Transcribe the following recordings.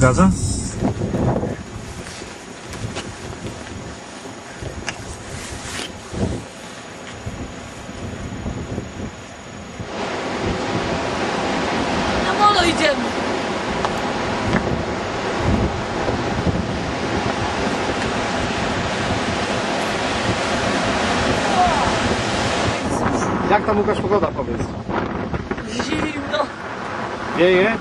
zgadza? Na molo idziemy. Jak tam, Łukasz, pogoda, powiedz? Zimno. Wieje?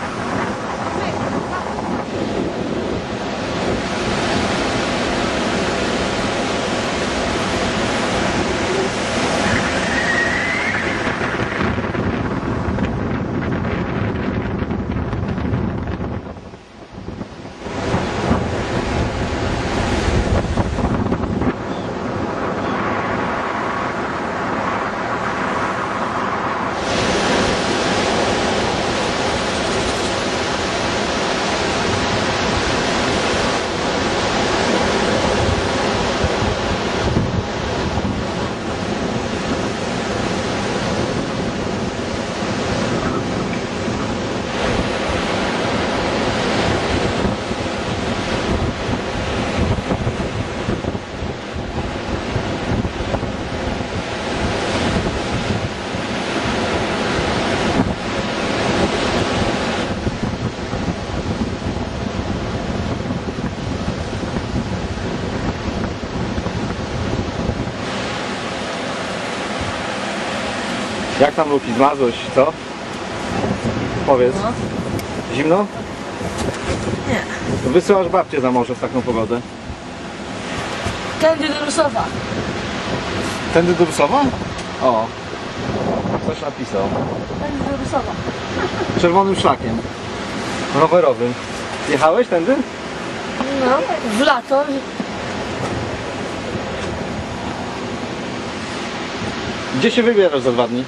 Jak tam, Luki, zmazłeś, co? Powiedz. No. Zimno? Nie. Wysyłasz babcię za morze w taką pogodę. Tędy do Rusowa. Tędy do Rusowa? O. Ktoś napisał. Tędy do Rusowa. Czerwonym szlakiem. Rowerowym. Jechałeś tędy? No. W lato. Gdzie się wybierasz za 2 dni?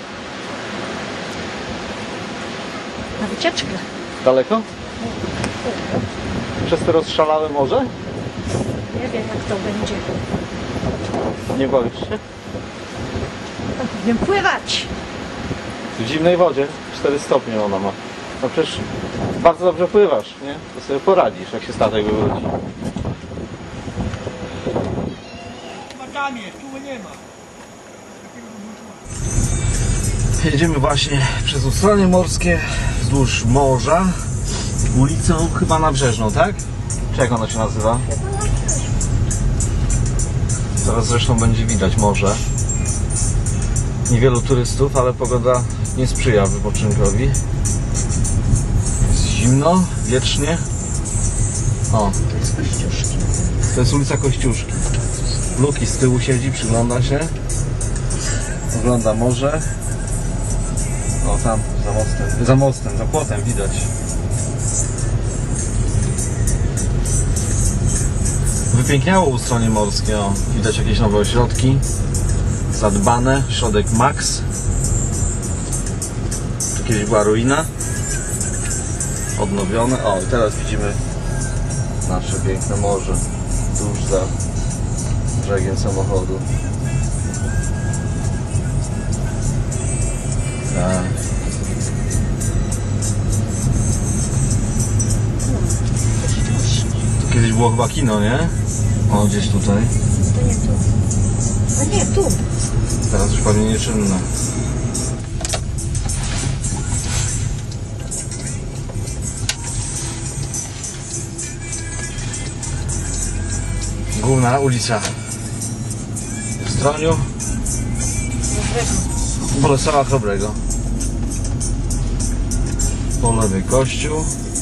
Na wycieczkę. Daleko? Przez te rozszalałe morze? Nie wiem jak to będzie. Nie boisz się? Wiem pływać. W zimnej wodzie 4 stopnie ona ma. No przecież bardzo dobrze pływasz, nie? To sobie poradzisz, jak się statek wywróci. Tam jest, tu nie ma. Jedziemy właśnie przez ustronie morskie, wzdłuż morza, ulicą chyba Nabrzeżną, tak? Czy jak ona się nazywa? Zaraz zresztą będzie widać morze. Niewielu turystów, ale pogoda nie sprzyja wypoczynkowi. Jest zimno, wiecznie. O, To jest Kościuszki. to jest ulica Kościuszki. Luki z tyłu siedzi, przygląda się. Ogląda morze. O, tam, za mostem, za płotem widać. Wypiękniało ustronie morskie, o, widać jakieś nowe ośrodki. Zadbane, środek Max. Tu kiedyś była ruina. Odnowione. O, i teraz widzimy nasze piękne morze. Tuż za brzegiem samochodu. Tak. Tu kiedyś było chyba kino, nie? O, gdzieś tutaj. To nie tu. A nie, tu. Teraz już pewnie nieczynne. Główna ulica w Stroniu. Bolesława Chrobrego. Po lewej kościół.